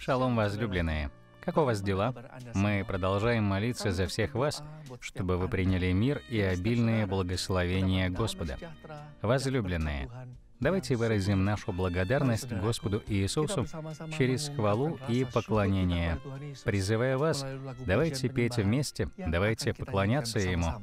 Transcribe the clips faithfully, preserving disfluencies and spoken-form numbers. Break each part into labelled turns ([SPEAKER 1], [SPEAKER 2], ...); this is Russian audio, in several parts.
[SPEAKER 1] Шалом, возлюбленные! Как у вас дела? Мы продолжаем молиться за всех вас, чтобы вы приняли мир и обильные благословения Господа. Возлюбленные, давайте выразим нашу благодарность Господу Иисусу через хвалу и поклонение. Призывая вас, давайте петь вместе, давайте поклоняться Ему.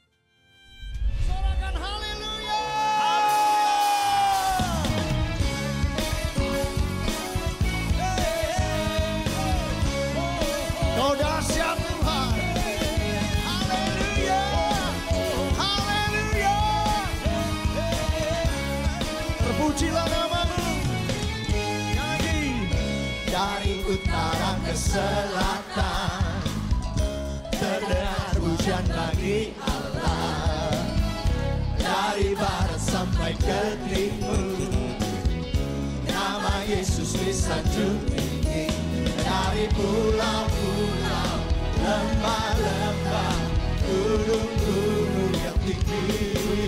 [SPEAKER 2] Terpujilah namamu, nyanyi. Dari utara ke selatan terdengar pujian bagi Allah. Dari barat sampai ke timur nama Yesus disanjung tinggi. Dari pulau-pulau, lembah-lembah, gunung-gunung yang tinggi,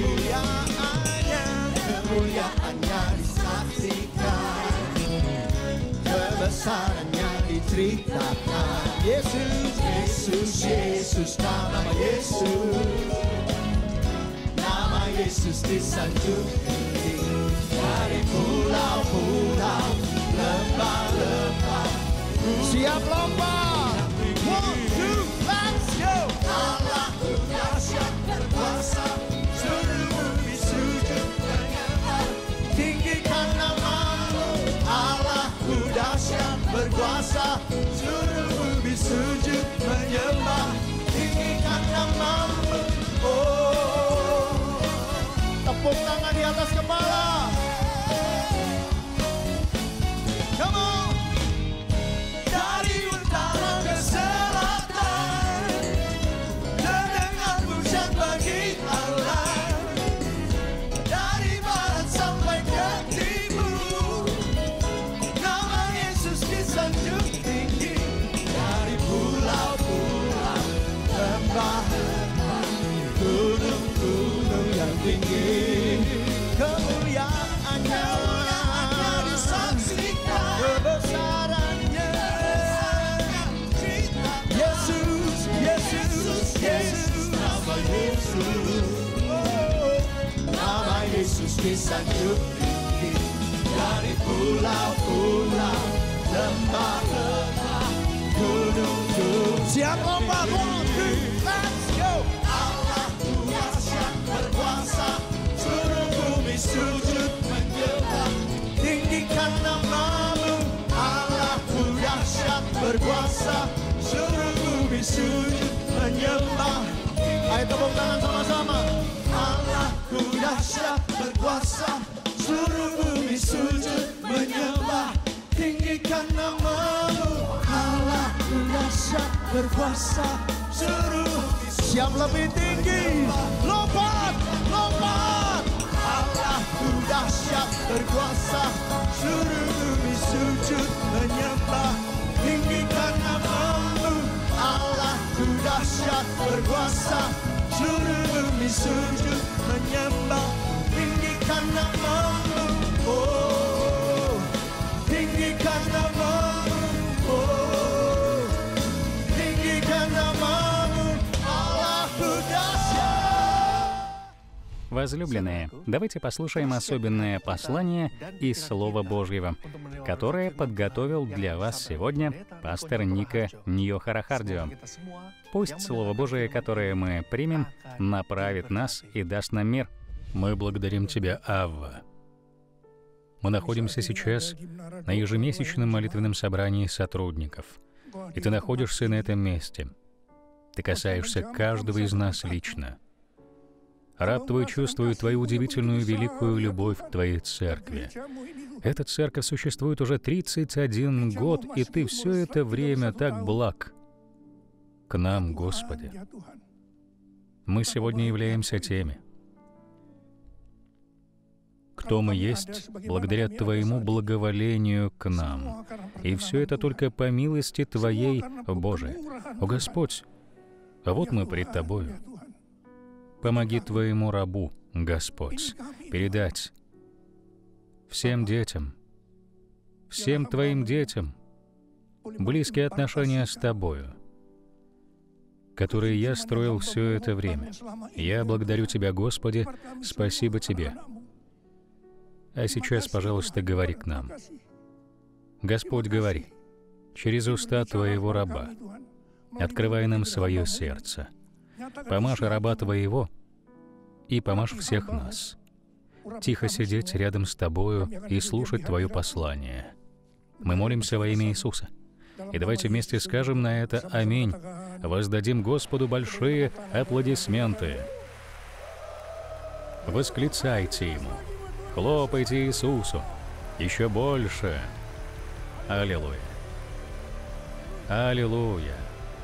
[SPEAKER 2] kemuliaannya disaksikan, kebesarannya diceritakan. Yesus, Yesus, Yesus, nama Yesus, nama Yesus disanjung tinggi. Dari pulau-pulau, lembah-lembah, siap lompat. One, two, let's go. Allah dahsyat berkuasa, seluruh bumi sujud menyembah. Tinggikan namamu, Allahku dahsyat berkuasa, seluruh bumi sujud menyembah. Tinggikan namamu. Oh, tepuk tangan di atas kepala. Come on. Gunung-gunung yang tinggi, kemuliaannya disaksikan, kebesarannya. Yesus, Yesus, Yesus, nama Yesus, oh, nama Yesus disanjung tinggi. Dari pulau-pulau, lembah-lembah, gunung-gunung. Siap lompat, one, two, let's go. Berkuasa, seluruh bumi sujud menyembah. Tinggikan namamu, Allahku dahsyat berkuasa, seluruh bumi sujud menyembah. Ayo tepuk tangan sama-sama. Allahku dahsyat berkuasa, seluruh bumi sujud menyembah. Tinggikan namamu, Allahku dahsyat berkuasa, seluruh. Siap lebih tinggi, lompat, lompat. Allahku dahsyat berkuasa, seluruh bumi sujud menyembah. Tinggikan namamu, Allahku dahsyat berkuasa, seluruh bumi sujud menyembah. Tinggikan namamu, oh, tinggikan namamu, oh, tinggikan namamu.
[SPEAKER 1] Возлюбленные, давайте послушаем особенное послание из Слова Божьего, которое подготовил для вас сегодня пастор Ника Ньохарахардио. Пусть Слово Божие, которое мы примем, направит нас и даст нам мир. Мы благодарим Тебя, Авва. Мы находимся сейчас на ежемесячном молитвенном собрании сотрудников, и Ты находишься на этом месте. Ты касаешься каждого из нас лично. Раб Твой чувствует Твою удивительную великую любовь к Твоей церкви. Эта церковь существует уже тридцать один год, и Ты все это время так благ к нам, Господи. Мы сегодня являемся теми, кто мы есть благодаря Твоему благоволению к нам. И все это только по милости Твоей, Боже. О Господь, а вот мы пред Тобою. Помоги Твоему рабу, Господь, передать всем детям, всем Твоим детям близкие отношения с Тобою, которые я строил все это время. Я благодарю Тебя, Господи, спасибо Тебе. А сейчас, пожалуйста, говори к нам. Господь, говори через уста Твоего раба, открывай нам свое сердце. Помажь раба Твоего и помажь всех нас. Тихо сидеть рядом с Тобою и слушать Твое послание. Мы молимся во имя Иисуса. И давайте вместе скажем на это «Аминь». Воздадим Господу большие аплодисменты. Восклицайте Ему. Хлопайте Иисусу. Еще больше. Аллилуйя. Аллилуйя.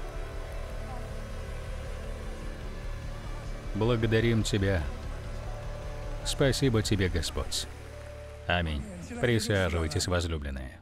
[SPEAKER 1] Благодарим Тебя. Спасибо Тебе, Господь. Аминь. Присаживайтесь, возлюбленные.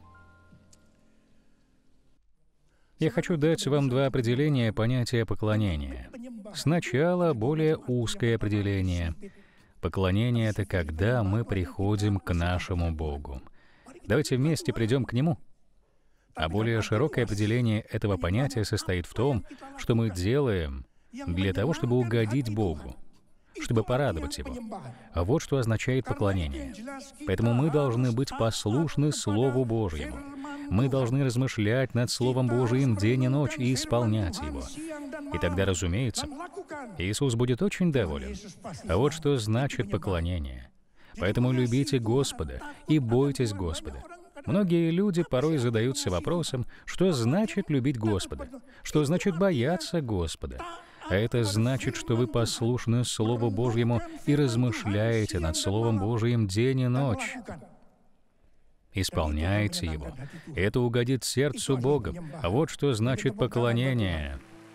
[SPEAKER 1] Я хочу дать вам два определения понятия поклонения. Сначала более узкое определение. Поклонение — это когда мы приходим к нашему Богу. Давайте вместе придем к Нему. А более широкое определение этого понятия состоит в том, что мы делаем для того, чтобы угодить Богу, чтобы порадовать Его. А вот что означает поклонение. Поэтому мы должны быть послушны Слову Божьему. Мы должны размышлять над Словом Божиим день и ночь и исполнять его. И тогда, разумеется, Иисус будет очень доволен. А вот что значит поклонение. Поэтому любите Господа и бойтесь Господа. Многие люди порой задаются вопросом, что значит любить Господа, что значит бояться Господа. А это значит, что вы послушны Слову Божьему и размышляете над Словом Божьим день и ночь. Исполняйте его. Это угодит сердцу Бога. А вот что значит поклонение.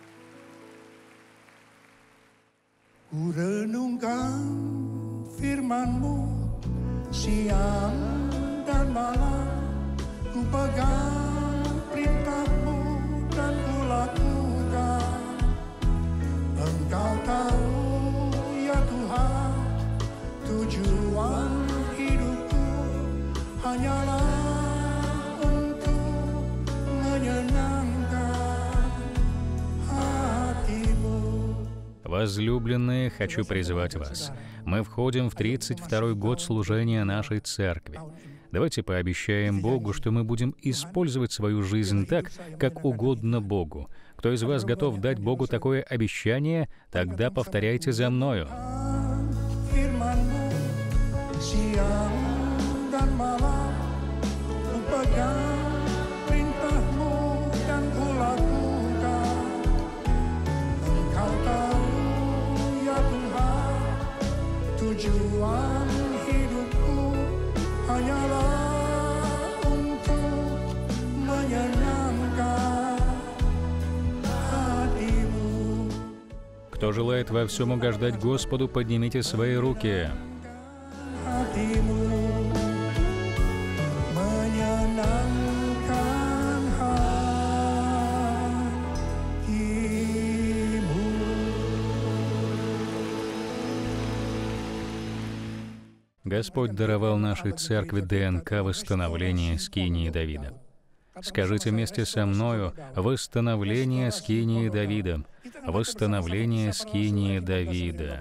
[SPEAKER 2] Kurenungkan firman-Mu siang dan malam, ku pegang perintah-Mu dan ku lakukan. Engkau tahu ya Tuhan, tujuan hidupku hanyalah untuk menyenangkan hati-Mu.
[SPEAKER 1] Возлюбленные, хочу призвать вас. Мы входим в тридцать второй год служения нашей церкви. Давайте пообещаем Богу, что мы будем использовать свою жизнь так, как угодно Богу. Кто из вас готов дать Богу такое обещание, тогда повторяйте за мною.
[SPEAKER 2] Tujuan hidupku hanyalah untuk menyenangkan hati-Mu.
[SPEAKER 1] Кто желает во всем угождать Господу, поднимите свои руки.
[SPEAKER 2] Hati-Mu menyenangkan hati-Mu.
[SPEAKER 1] Господь даровал нашей церкви ДНК восстановления скинии Давида. Скажите вместе со мною: восстановление скинии Давида. Восстановление скинии Давида.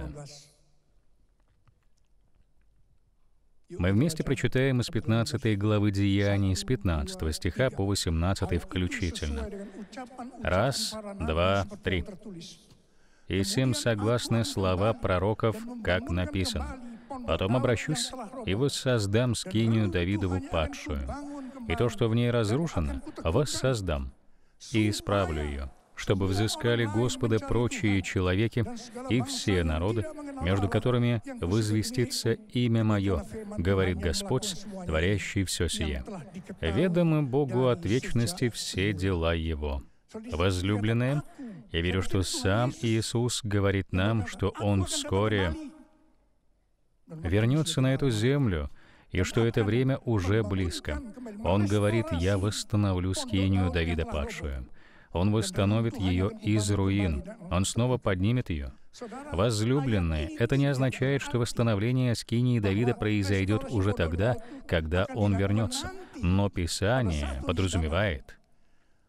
[SPEAKER 1] Мы вместе прочитаем из пятнадцатой главы Деяний, с пятнадцатого стиха по восемнадцатый включительно. Раз, два, три. «И сим согласны слова пророков, как написано. Потом обращусь и воссоздам скинию Давидову падшую, и то, что в ней разрушено, воссоздам, и исправлю ее, чтобы взыскали Господа прочие человеки и все народы, между которыми возвестится имя Мое, говорит Господь, творящий все сие. Ведомы Богу от вечности все дела Его». Возлюбленные, я верю, что сам Иисус говорит нам, что Он вскоре вернется на эту землю, и что это время уже близко. Он говорит: «Я восстановлю скинию Давида падшую». Он восстановит ее из руин. Он снова поднимет ее. Возлюбленные, это не означает, что восстановление скинии Давида произойдет уже тогда, когда он вернется. Но Писание подразумевает,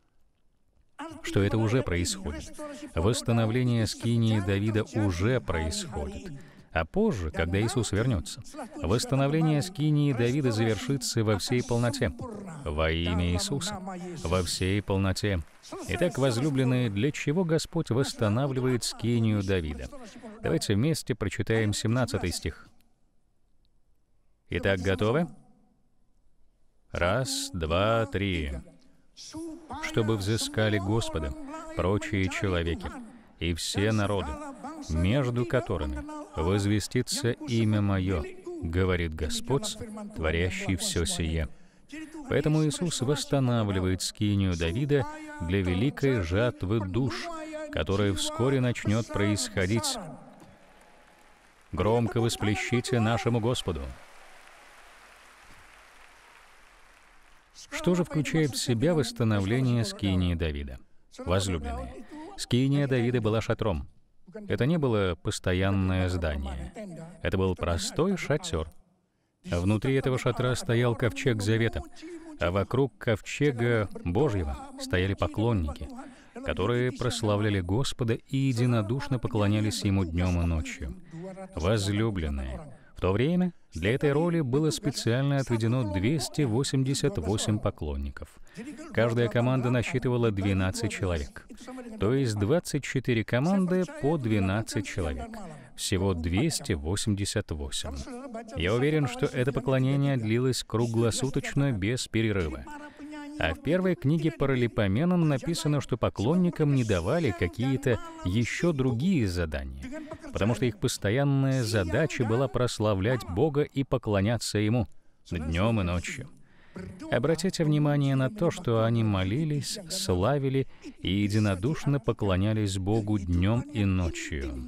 [SPEAKER 1] что это уже происходит. Восстановление скинии Давида уже происходит. А позже, когда Иисус вернется, восстановление скинии Давида завершится во всей полноте. Во имя Иисуса. Во всей полноте. Итак, возлюбленные, для чего Господь восстанавливает скинию Давида? Давайте вместе прочитаем семнадцатый стих. Итак, готовы? Раз, два, три. «Чтобы взыскали Господа прочие человеки и все народы, между которыми возвестится имя Мое, говорит Господь, творящий все сие». Поэтому Иисус восстанавливает скинию Давида для великой жатвы душ, которая вскоре начнет происходить. Громко восплещите нашему Господу. Что же включает в себя восстановление скинии Давида? Возлюбленные, скиния Давида была шатром. Это не было постоянное здание. Это был простой шатер. Внутри этого шатра стоял ковчег завета, а вокруг ковчега Божьего стояли поклонники, которые прославляли Господа и единодушно поклонялись Ему днем и ночью. Возлюбленные, в то время для этой роли было специально отведено двести восемьдесят восемь поклонников. Каждая команда насчитывала двенадцать человек. То есть двадцать четыре команды по двенадцать человек. Всего двести восемьдесят восемь. Я уверен, что это поклонение длилось круглосуточно, без перерыва. А в первой книге Паралипоменам написано, что поклонникам не давали какие-то еще другие задания, потому что их постоянная задача была прославлять Бога и поклоняться Ему днем и ночью. Обратите внимание на то, что они молились, славили и единодушно поклонялись Богу днем и ночью.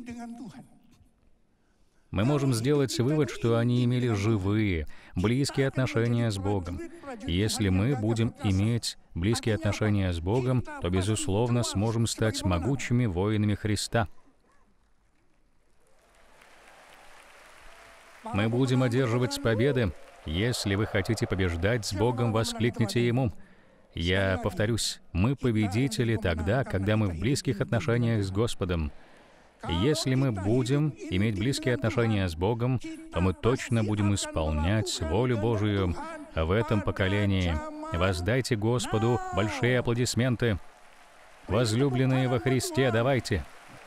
[SPEAKER 1] Мы можем сделать вывод, что они имели живые, близкие отношения с Богом. Если мы будем иметь близкие отношения с Богом, то, безусловно, сможем стать могучими воинами Христа. Мы будем одерживать победы. Если вы хотите побеждать с Богом, воскликните Ему. Я повторюсь, мы победители тогда, когда мы в близких отношениях с Господом. Если мы будем иметь близкие отношения с Богом, то мы точно будем исполнять волю Божию в этом поколении. Воздайте Господу большие аплодисменты. Возлюбленные во Христе, давайте.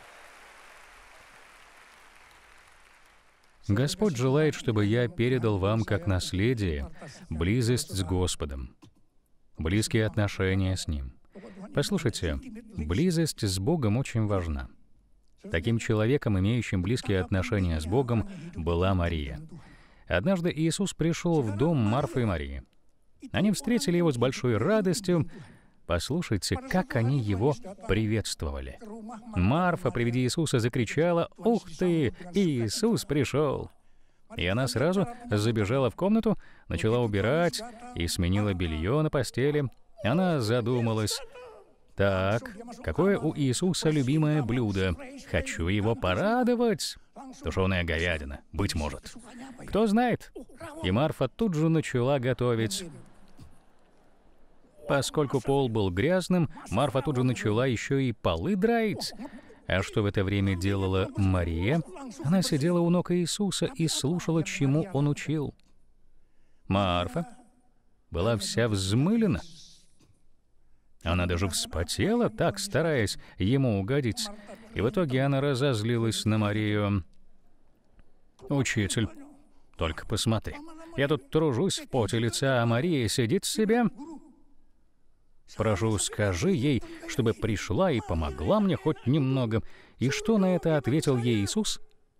[SPEAKER 1] Господь желает, чтобы я передал вам как наследие близость с Господом, близкие отношения с Ним. Послушайте, близость с Богом очень важна. Таким человеком, имеющим близкие отношения с Богом, была Мария. Однажды Иисус пришел в дом Марфы и Марии. Они встретили Его с большой радостью. Послушайте, как они Его приветствовали. Марфа при виде Иисуса закричала: «Ух ты! Иисус пришел!» И она сразу забежала в комнату, начала убирать и сменила белье на постели. Она задумалась: «Так, какое у Иисуса любимое блюдо? Хочу Его порадовать. Тушеная говядина, быть может. Кто знает?» И Марфа тут же начала готовить. Поскольку пол был грязным, Марфа тут же начала еще и полы драить. А что в это время делала Мария? Она сидела у ног Иисуса и слушала, чему Он учил. Марфа была вся взмылена. Она даже вспотела, так стараясь Ему угодить. И в итоге она разозлилась на Марию. «Учитель, только посмотри, я тут тружусь в поте лица, а Мария сидит себе. Прошу, скажи ей, чтобы пришла и помогла мне хоть немного». И что на это ответил ей Иисус?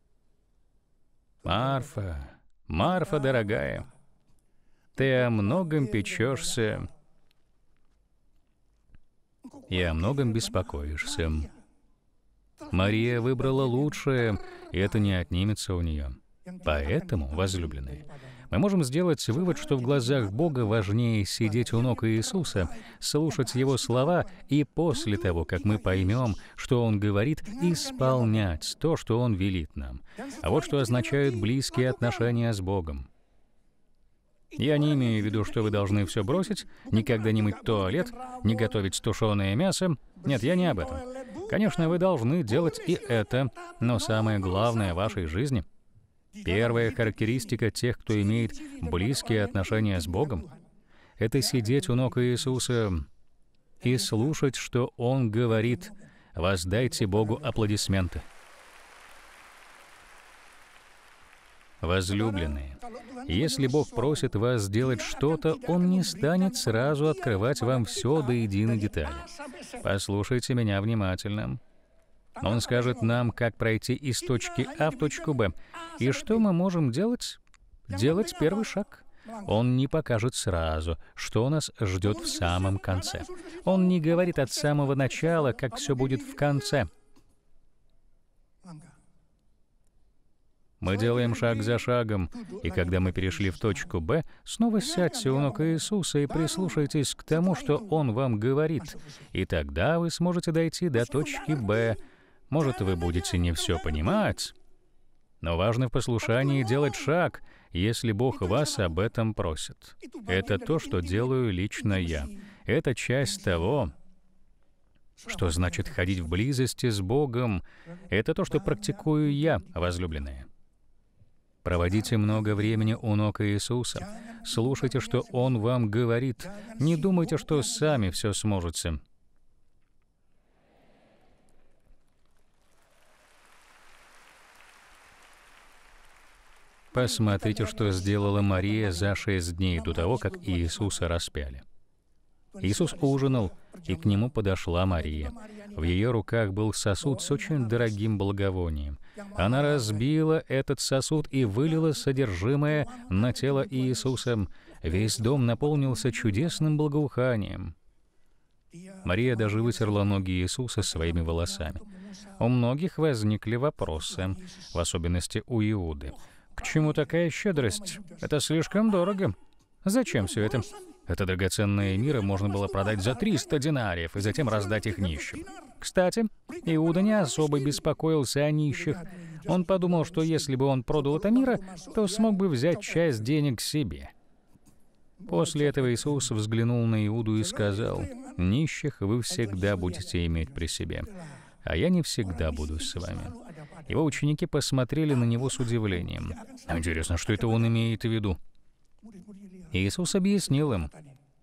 [SPEAKER 1] «Марфа, Марфа, дорогая, ты о многом печешься и о многом беспокоишься. Мария выбрала лучшее, и это не отнимется у нее. Поэтому, возлюбленные, мы можем сделать вывод, что в глазах Бога важнее сидеть у ног Иисуса, слушать Его слова и после того, как мы поймем, что Он говорит, исполнять то, что Он велит нам. А вот что означают близкие отношения с Богом. Я не имею в виду, что вы должны все бросить, никогда не мыть туалет, не готовить тушеное мясо. Нет, я не об этом. Конечно, вы должны делать и это, но самое главное в вашей жизни, первая характеристика тех, кто имеет близкие отношения с Богом, это сидеть у ног Иисуса и слушать, что Он говорит. Воздайте Богу аплодисменты. Возлюбленные, если Бог просит вас сделать что-то, Он не станет сразу открывать вам все до единой детали. Послушайте меня внимательно. Он скажет нам, как пройти из точки А в точку Б. И что мы можем делать? Делать первый шаг. Он не покажет сразу, что нас ждет в самом конце. Он не говорит от самого начала, как все будет в конце. Мы делаем шаг за шагом, и когда мы перешли в точку Б, снова сядьте у ног Иисуса и прислушайтесь к тому, что Он вам говорит. И тогда вы сможете дойти до точки Б. Может, вы будете не все понимать, но важно в послушании делать шаг, если Бог вас об этом просит. Это то, что делаю лично я. Это часть того, что значит ходить в близости с Богом. Это то, что практикую я, возлюбленные. Проводите много времени у ног Иисуса. Слушайте, что Он вам говорит. Не думайте, что сами все сможете. Посмотрите, что сделала Мария за шесть дней до того, как Иисуса распяли. Иисус ужинал, и к Нему подошла Мария. В ее руках был сосуд с очень дорогим благовонием. Она разбила этот сосуд и вылила содержимое на тело Иисуса. Весь дом наполнился чудесным благоуханием. Мария даже вытерла ноги Иисуса своими волосами. У многих возникли вопросы, в особенности у Иуды. К чему такая щедрость? Это слишком дорого. Зачем все это? Это драгоценные миры можно было продать за триста динариев и затем раздать их нищим. Кстати, Иуда не особо беспокоился о нищих. Он подумал, что если бы он продал это мира, то смог бы взять часть денег себе. После этого Иисус взглянул на Иуду и сказал: «Нищих вы всегда будете иметь при себе, а я не всегда буду с вами». Его ученики посмотрели на него с удивлением. Интересно, что это он имеет в виду? Иисус объяснил им: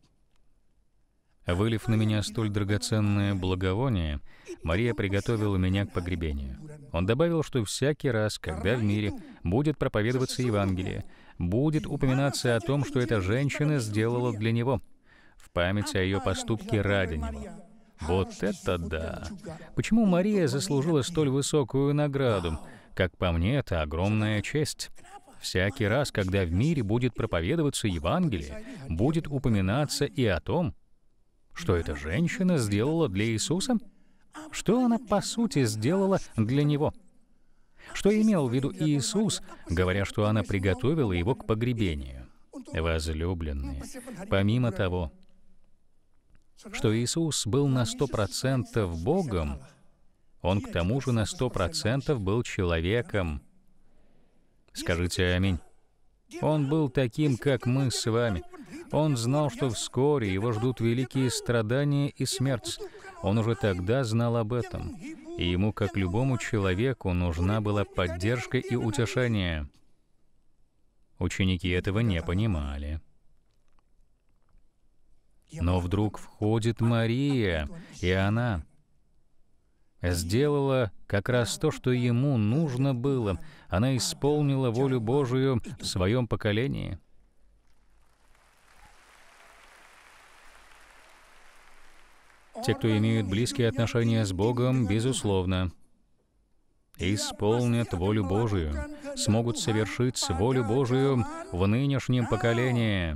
[SPEAKER 1] «Вылив на меня столь драгоценное благовоние, Мария приготовила меня к погребению». Он добавил, что всякий раз, когда в мире будет проповедоваться Евангелие, будет упоминаться о том, что эта женщина сделала для Него, в память о ее поступке ради Него. Вот это да! Почему Мария заслужила столь высокую награду? Как по мне, это огромная честь. Всякий раз, когда в мире будет проповедоваться Евангелие, будет упоминаться и о том, что эта женщина сделала для Иисуса, что она по сути сделала для Него. Что имел в виду Иисус, говоря, что она приготовила Его к погребению? Возлюбленные, помимо того, что Иисус был на сто процентов Богом, Он к тому же на сто процентов был человеком. Скажите аминь. Он был таким, как мы с вами. Он знал, что вскоре его ждут великие страдания и смерть. Он уже тогда знал об этом. И ему, как любому человеку, нужна была поддержка и утешение. Ученики этого не понимали. Но вдруг входит Мария, и она сделала как раз то, что ему нужно было. Она исполнила волю Божию в своем поколении. Те, кто имеют близкие отношения с Богом, безусловно, исполнят волю Божию, смогут совершить волю Божию в нынешнем поколении.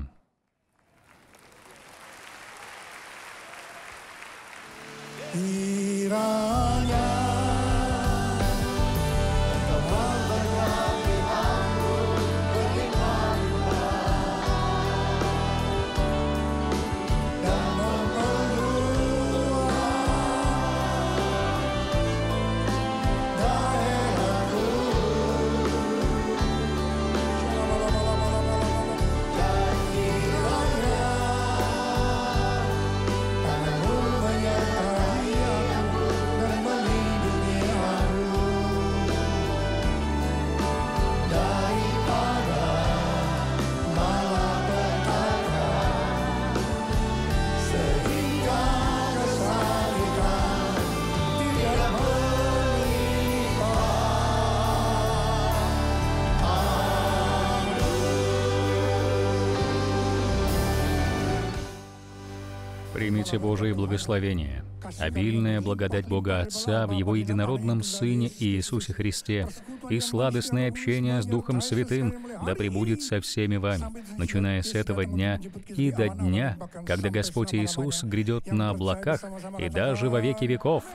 [SPEAKER 1] Примите Божие благословение. Обильная благодать Бога Отца в Его единородном Сыне Иисусе Христе и сладостное общение с Духом Святым да пребудет со всеми вами, начиная с этого дня и до дня, когда Господь Иисус грядет на облаках и даже во веки веков.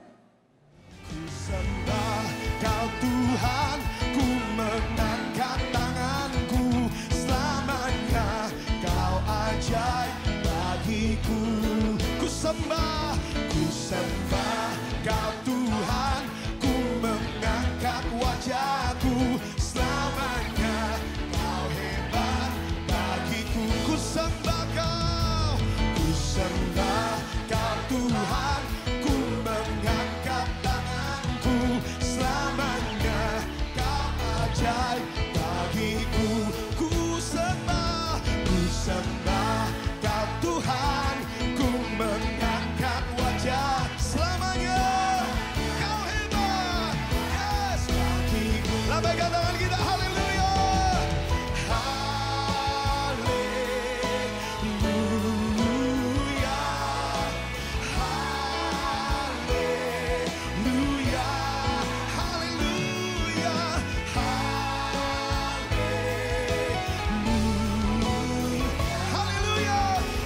[SPEAKER 2] Sembah, ku sembah Kau Tuhan, ku mengangkat wajahku selamanya. Kau hebat bagiku, ku sembah Kau, ku sembah Kau Tuhan, ku mengangkat tanganku selamanya. Kau ajaib bagiku, ku sembah, ku sembah Kau Tuhan, ku mengangkat wajah selamanya. Kau hebat, yes, bagiku. Lambaikan tangan kita, haleluya, haleluya, haleluya, haleluya, haleluya,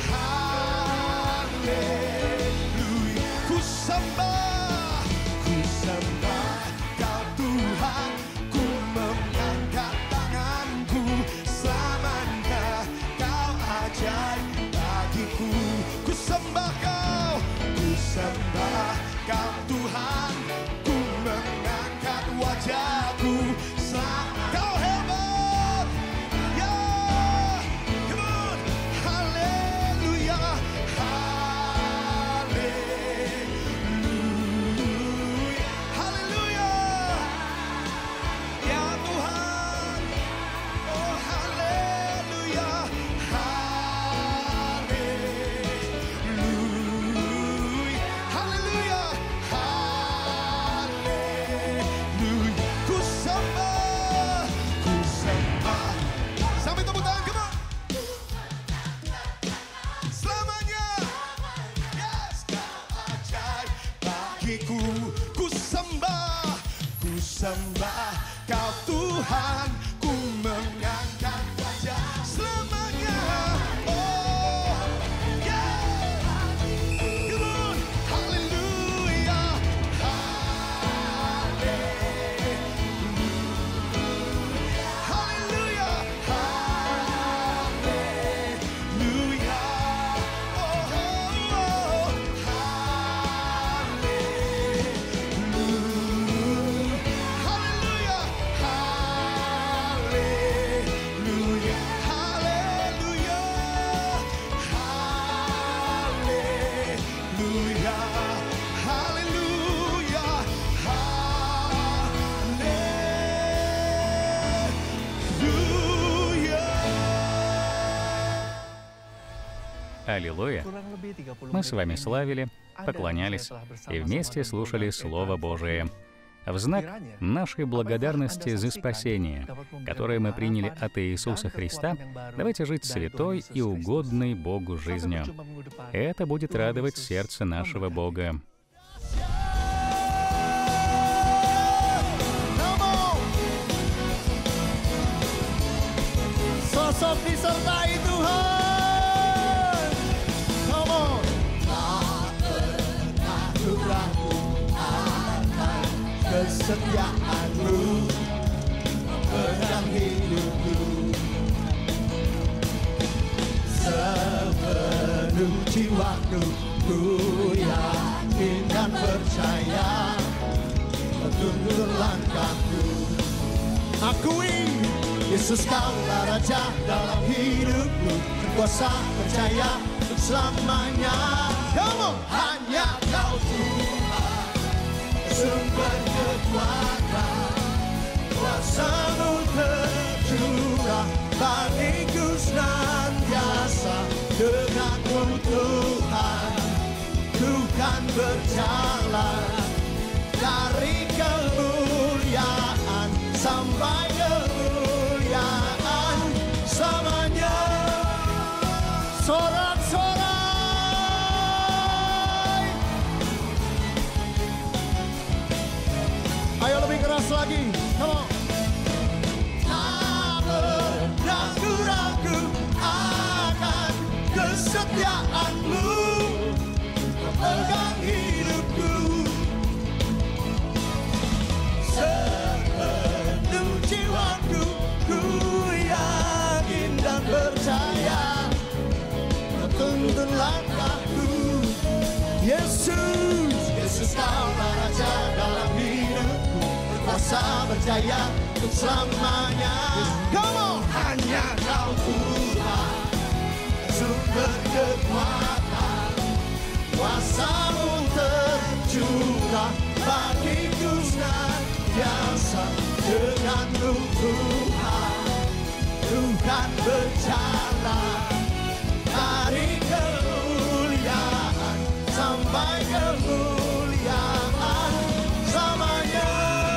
[SPEAKER 2] haleluya. Ku sembah, ku sembah Kau Tuhan, ku mengangkat tanganku selamanya. Kau ajaib bagiku, ku sembah Kau, ku sembah Kau Tuhan, ku mengangkat wajahku selamanya. Kau hebat, ya, come on, haleluya, haleluya, haleluya, ya Tuhan, oh haleluya, haleluya, haleluya, haleluya. Ku sembah, ku sembah. Sampai tepuk tangan, come on. Selamanya, yes, Kau ajaib bagiku. Ku sembah, ku sembah Kau Tuhan, ku mengangkat wajah selamanya. Oh, yeah, come on, haleluya, haleluya, haleluya, oh, oh, oh, haleluya, haleluya, haleluya, haleluya, haleluya, haleluya, haleluya.
[SPEAKER 1] Аллилуйя! Мы с вами славили, поклонялись и вместе слушали Слово Божие. В знак нашей благодарности за спасение, которое мы приняли от Иисуса Христа, давайте жить святой и угодной Богу жизнью. Это будет радовать сердце нашего Бога.
[SPEAKER 2] Sosok disertai Tuhan. Come on. Tak pernah ku ragu akan kesetiaan-Mu memegang hidupku. Sepenuh jiwaku ku yakin dan percaya tutur langkahku. Akui Yesus Kaulah Raja dalam hidupku, berkuasa percaya untuk selamanya. Come on. Hanya Kau Tuhan, sumber kekuatan, kuasa-Mu tercurah bagiku senantiasa. Denganmu Tuhan, ku kan berjalan dari kemuliaan sampai kemuliaan selamanya. Sorak-sorak Tuhanku, ku yakin dan percaya, tuntun langkahku. Yesus, Yesus kaulah Raja dalam hidupku, berkuasa berjaya untuk selamanya. Come on, hanya Kau Tuhan, sumber kekuatan, kuasa-Mu tercurah bagiku senantiasa. Denganmu Tuhan, Tuhan berjalan dari kemuliaan sampai kemuliaan selamanya.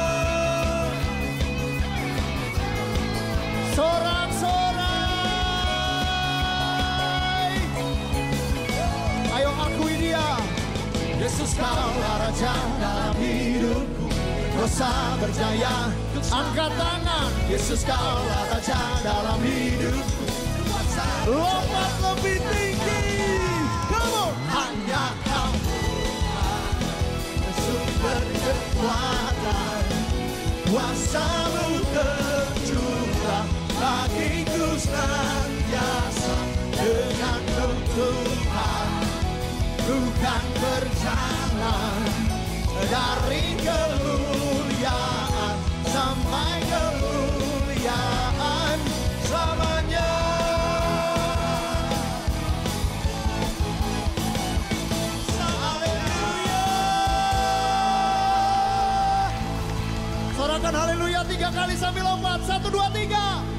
[SPEAKER 2] Sorak-sorai, ayo akui Dia. Yesus kaulah Raja dalam hidupku, kuasa berjaya. Angkat tangan. Yesus kaulah Raja dalam hidupku, lompat lebih tinggi. Come on. Hanya Kau sumber kekuatan, kuasa-Mu tercurah bagiku senantiasa. Denganmu Tuhan, Tuhan berjalan dari kemuliaan sampai kemuliaan selamanya. Haleluya. Sorakan haleluya tiga kali sambil lompat. Satu, dua, tiga.